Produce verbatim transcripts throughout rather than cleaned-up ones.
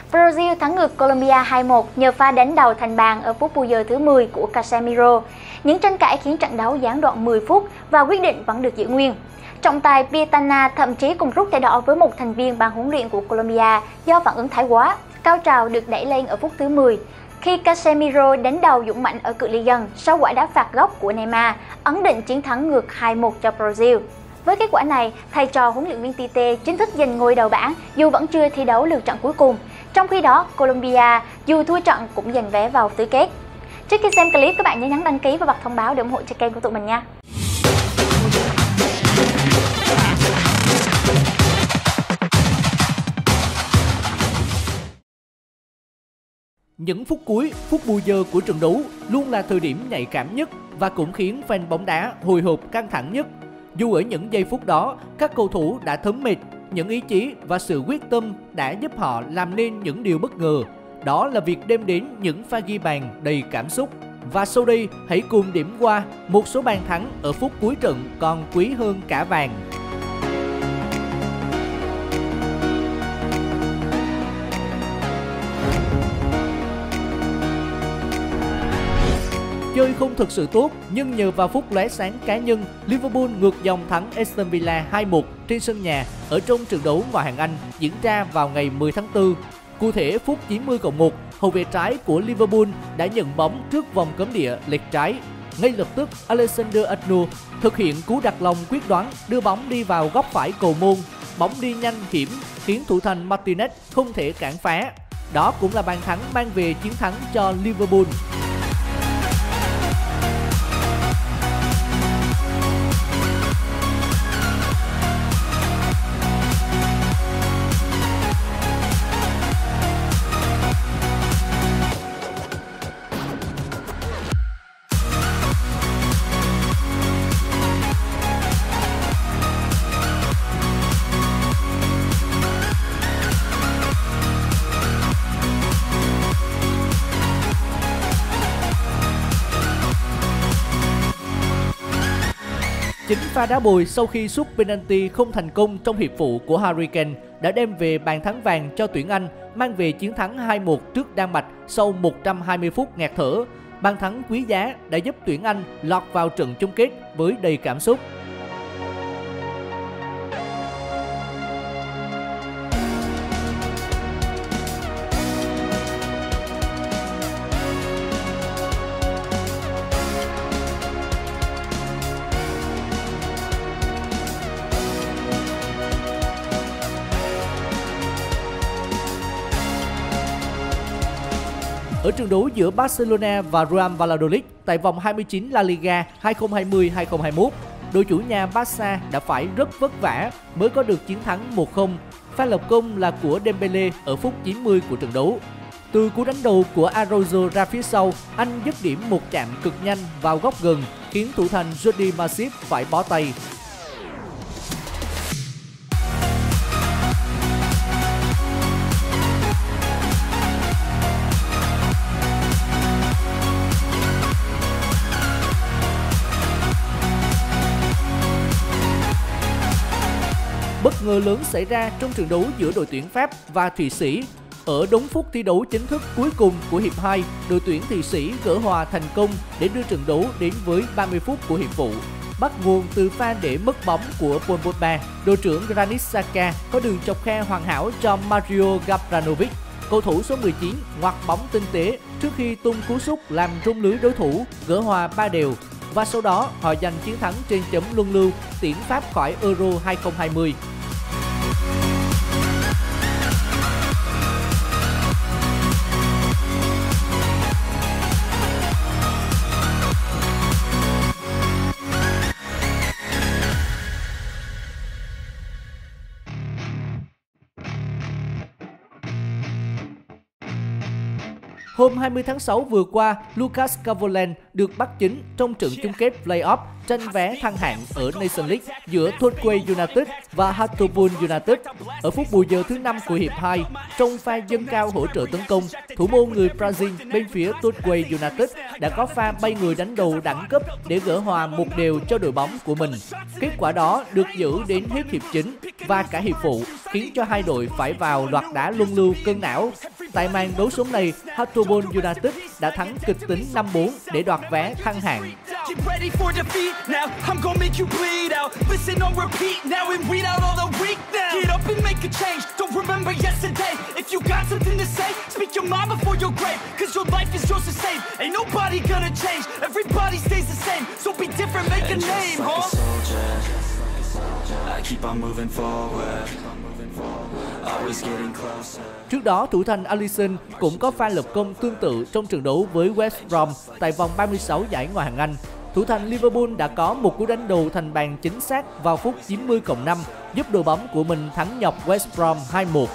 Brazil thắng ngược Colombia hai một nhờ pha đánh đầu thành bàn ở phút bù giờ thứ mười của Casemiro. Những tranh cãi khiến trận đấu gián đoạn mười phút và quyết định vẫn được giữ nguyên. Trọng tài Pietana thậm chí cùng rút thẻ đỏ với một thành viên ban huấn luyện của Colombia do phản ứng thái quá. Cao trào được đẩy lên ở phút thứ mười khi Casemiro đánh đầu dũng mãnh ở cự ly gần sau quả đá phạt góc của Neymar, ấn định chiến thắng ngược hai một cho Brazil. Với kết quả này, thầy trò huấn luyện viên Tite chính thức giành ngôi đầu bảng dù vẫn chưa thi đấu lượt trận cuối cùng. Trong khi đó, Colombia dù thua trận cũng giành vé vào tứ kết. Trước khi xem clip, các bạn nhớ nhấn đăng ký và bật thông báo để ủng hộ cho kênh của tụi mình nha. Những phút cuối, phút bù giờ của trận đấu luôn là thời điểm nhạy cảm nhất và cũng khiến fan bóng đá hồi hộp căng thẳng nhất. Dù ở những giây phút đó, các cầu thủ đã thấm mệt, những ý chí và sự quyết tâm đã giúp họ làm nên những điều bất ngờ. Đó là việc đem đến những pha ghi bàn đầy cảm xúc. Và sau đây, hãy cùng điểm qua một số bàn thắng ở phút cuối trận còn quý hơn cả vàng. Chơi không thực sự tốt, nhưng nhờ vào phút lóe sáng cá nhân, Liverpool ngược dòng thắng Aston Villa hai một trên sân nhà ở trong trận đấu ngoại hạng Anh diễn ra vào ngày mười tháng tư. Cụ thể, phút chín mươi cộng một, hậu vệ trái của Liverpool đã nhận bóng trước vòng cấm địa lệch trái. Ngay lập tức, Alexander-Arnold thực hiện cú đặt lòng quyết đoán đưa bóng đi vào góc phải cầu môn. Bóng đi nhanh hiểm khiến thủ thành Martinez không thể cản phá. Đó cũng là bàn thắng mang về chiến thắng cho Liverpool. Chính pha đá bồi sau khi sút penalty không thành công trong hiệp phụ của Harry Kane đã đem về bàn thắng vàng cho tuyển Anh, mang về chiến thắng hai một trước Đan Mạch sau một trăm hai mươi phút ngạt thở. Bàn thắng quý giá đã giúp tuyển Anh lọt vào trận chung kết với đầy cảm xúc. Ở trận đấu giữa Barcelona và Real Valladolid tại vòng hai mươi chín La Liga hai không hai không hai không hai mốt, đội chủ nhà Barca đã phải rất vất vả mới có được chiến thắng một không. Pha lập công là của Dembele ở phút chín mươi của trận đấu. Từ cú đánh đầu của Araujo ra phía sau, anh dứt điểm một chạm cực nhanh vào góc gần khiến thủ thành Jordi Masip phải bó tay. Bất ngờ lớn xảy ra trong trận đấu giữa đội tuyển Pháp và Thụy Sĩ. Ở đống phút thi đấu chính thức cuối cùng của hiệp hai, đội tuyển Thụy Sĩ gỡ hòa thành công để đưa trận đấu đến với ba mươi phút của hiệp phụ. Bắt nguồn từ pha để mất bóng của Paul Pogba, đội trưởng Granit Xhaka có đường chọc khe hoàn hảo cho Mario Gavranovic. Cầu thủ số mười chín ngoặt bóng tinh tế trước khi tung cú sút làm rung lưới đối thủ, gỡ hòa ba đều. Và sau đó họ giành chiến thắng trên chấm luân lưu, tiễn Pháp khỏi Euro hai không hai không. Hôm hai mươi tháng sáu vừa qua, Lucas Cavolen được bắt chính trong trận chung kết play-off tranh vé thăng hạng ở Nations League giữa Torquay United và Hartlepool United. Ở phút bù giờ thứ năm của hiệp hai, trong pha dâng cao hỗ trợ tấn công, thủ môn người Brazil bên phía Torquay United đã có pha bay người đánh đầu đẳng cấp để gỡ hòa một đều cho đội bóng của mình. Kết quả đó được giữ đến hết hiệp chính và cả hiệp phụ, khiến cho hai đội phải vào loạt đá luân lưu cân não. Tại màn đấu số này, Hartlepool United đã thắng kịch tính năm bốn để đoạt vé thăng hạng. Get ready for defeat now. I'm gonna make you bleed out. Listen on repeat now and weed out all the weak now. Get up and make a change. Don't remember yesterday. If you got something to say, speak your mind before your grave. Cause your life is yours to save. Ain't nobody gonna change. Everybody stays the same. So be different, make a name, huh? I keep on moving forward. Always getting closer. Trước đó, thủ thành Alisson cũng có pha lập công tương tự trong trận đấu với West Brom tại vòng ba mươi sáu giải Ngoại hạng Anh. Thủ thành Liverpool đã có một cú đánh đầu thành bàn chính xác vào phút chín mươi cộng năm, giúp đội bóng của mình thắng nhọc West Brom hai một.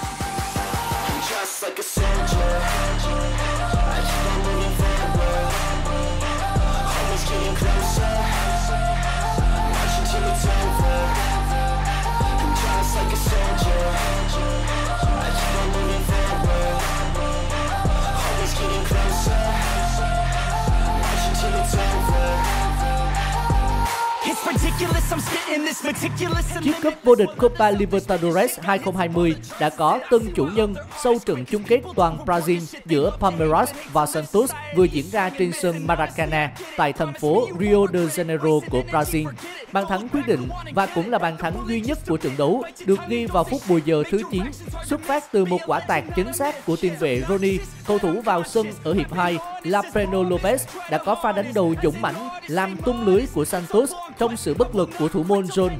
Chiếc cúp vô địch Copa Libertadores hai không hai không đã có tân chủ nhân sau trận chung kết toàn Brazil giữa Palmeiras và Santos vừa diễn ra trên sân Maracana tại thành phố Rio de Janeiro của Brazil. Bàn thắng quyết định và cũng là bàn thắng duy nhất của trận đấu được ghi vào phút bù giờ thứ chín, xuất phát từ một quả tạt chính xác của tiền vệ Rony. Cầu thủ vào sân ở hiệp hai, Lapreno Lopez đã có pha đánh đầu dũng mãnh làm tung lưới của Santos trong sự bất lực của thủ môn John.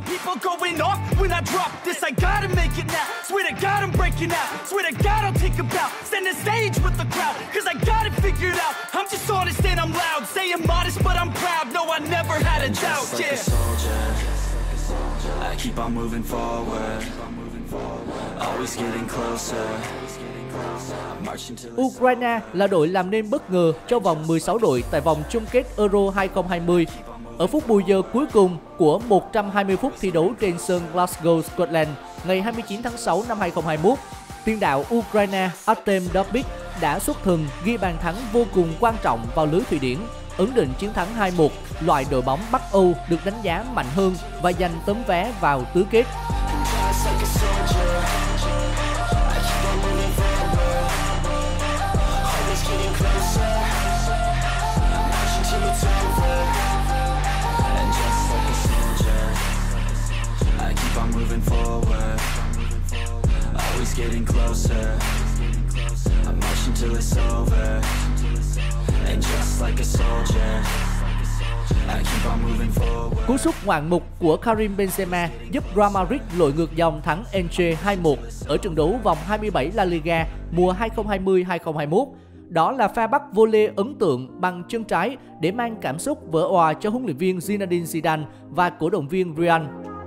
Ukraine là đội làm nên bất ngờ cho vòng mười sáu đội tại vòng chung kết Euro hai không hai không. Ở phút bù giờ cuối cùng của một trăm hai mươi phút thi đấu trên sân Glasgow, Scotland, ngày hai mươi chín tháng sáu năm hai không hai mốt, tiền đạo Ukraine Artem Dovbyk đã xuất thần ghi bàn thắng vô cùng quan trọng vào lưới Thụy Điển, ấn định chiến thắng hai một, loại đội bóng Bắc Âu được đánh giá mạnh hơn và giành tấm vé vào tứ kết. Cú sút ngoạn mục của Karim Benzema giúp Real Madrid lội ngược dòng thắng Elche hai một ở trận đấu vòng hai mươi bảy La Liga mùa hai không hai không hai không hai mốt. Đó là pha bắt volley ấn tượng bằng chân trái để mang cảm xúc vỡ òa cho huấn luyện viên Zinedine Zidane và cổ động viên Real.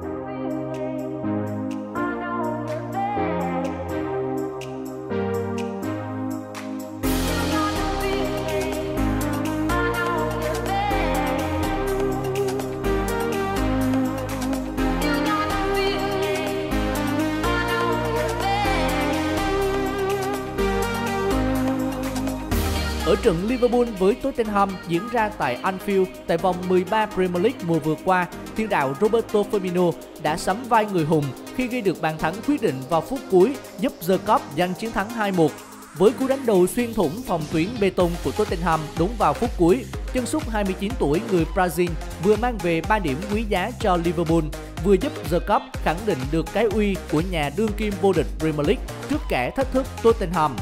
Ở trận Liverpool với Tottenham diễn ra tại Anfield tại vòng mười ba Premier League mùa vừa qua, thiên đạo Roberto Firmino đã sắm vai người hùng khi ghi được bàn thắng quyết định vào phút cuối giúp The Cop giành chiến thắng hai một. Với cú đánh đầu xuyên thủng phòng tuyến bê tông của Tottenham đúng vào phút cuối, chân sút hai mươi chín tuổi người Brazil vừa mang về ba điểm quý giá cho Liverpool, vừa giúp The Cop khẳng định được cái uy của nhà đương kim vô địch Premier League trước kẻ thách thức Tottenham.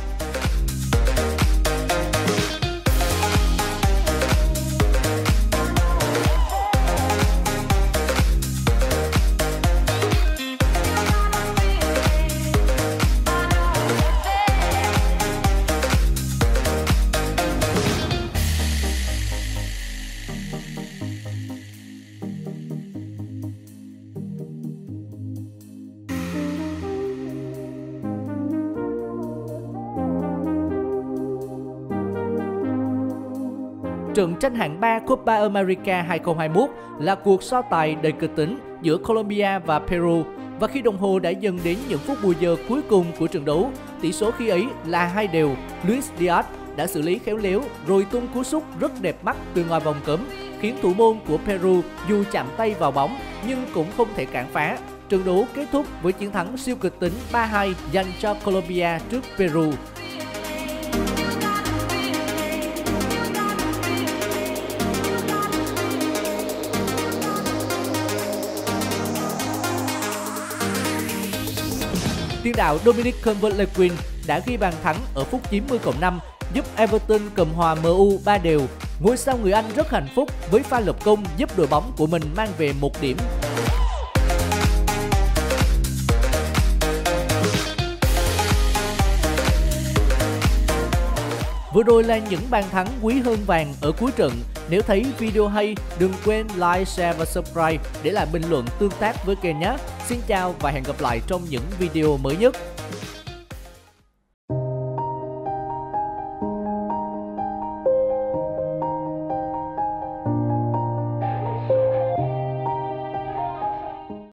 Trận tranh hạng ba Copa America hai không hai mốt là cuộc so tài đầy kịch tính giữa Colombia và Peru, và khi đồng hồ đã dần đến những phút bù giờ cuối cùng của trận đấu, tỷ số khi ấy là hai đều. Luis Diaz đã xử lý khéo léo rồi tung cú sút rất đẹp mắt từ ngoài vòng cấm, khiến thủ môn của Peru dù chạm tay vào bóng nhưng cũng không thể cản phá. trận đấu kết thúc với chiến thắng siêu kịch tính ba hai dành cho Colombia trước Peru. Tiền đạo Dominic Calvert-Lewin đã ghi bàn thắng ở phút chín mươi cộng năm giúp Everton cầm hòa em u ba đều. Ngôi sao người Anh rất hạnh phúc với pha lập công giúp đội bóng của mình mang về một điểm. Vừa rồi là những bàn thắng quý hơn vàng ở cuối trận. Nếu thấy video hay, đừng quên like, share và subscribe để lại bình luận tương tác với kênh nhé. Xin chào và hẹn gặp lại trong những video mới nhất.